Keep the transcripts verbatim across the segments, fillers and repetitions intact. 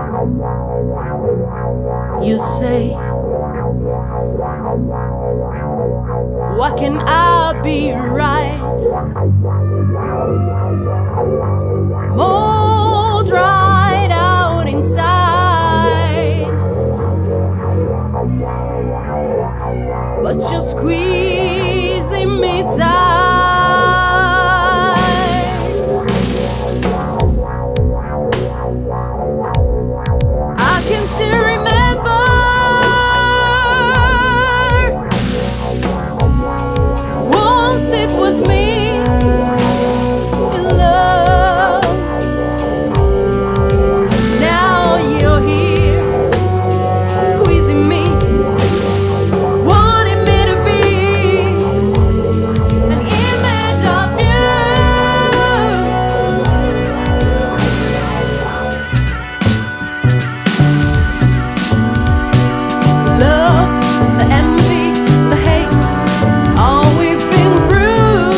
You say, why can I be right? More dried out inside, but you're squeezing me tight. I can still remember once it was me in love. Now you're here squeezing me, wanting me to be an image of you. Love, the envy, the hate, all we've been through,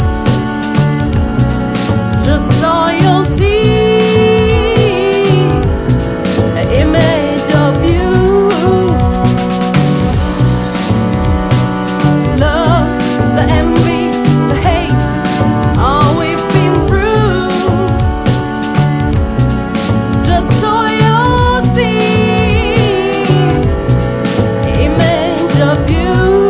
just so you'll see an image of you. Love, the envy, the hate, all we've been through, just so you'll see image of you.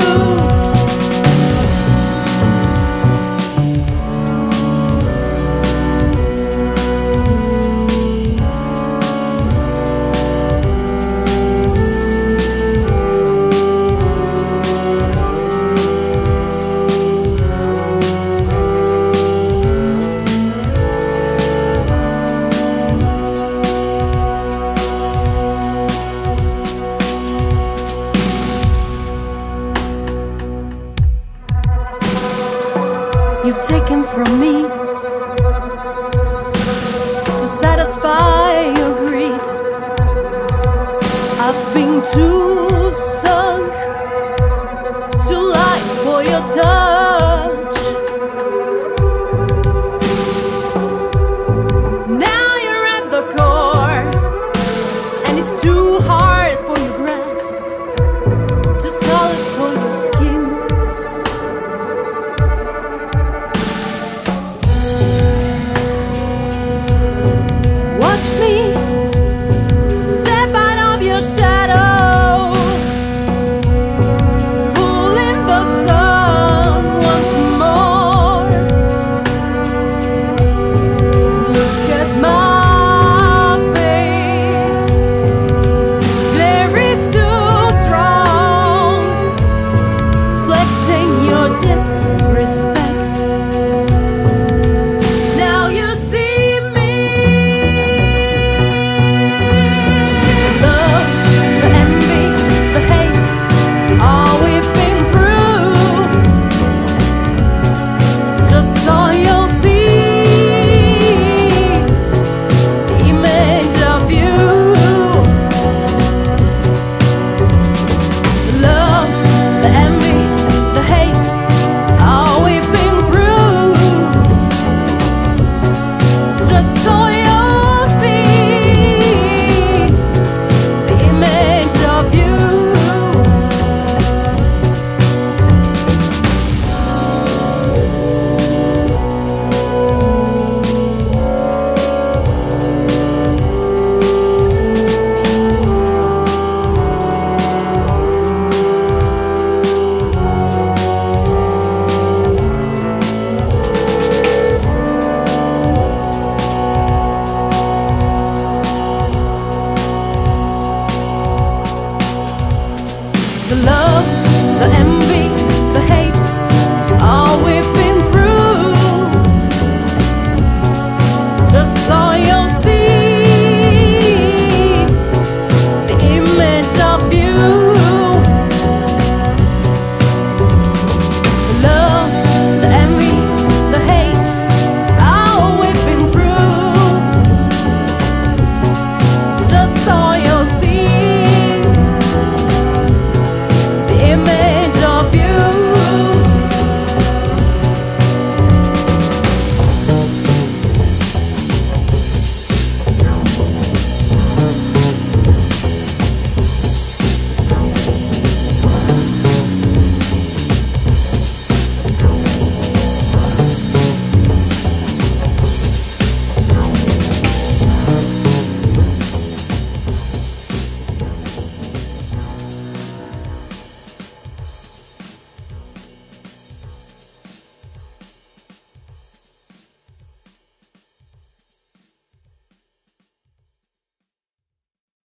You've taken from me to satisfy your greed. I've been too